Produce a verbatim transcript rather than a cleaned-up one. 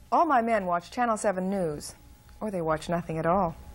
All my men watch Channel seven News, or they watch nothing at all.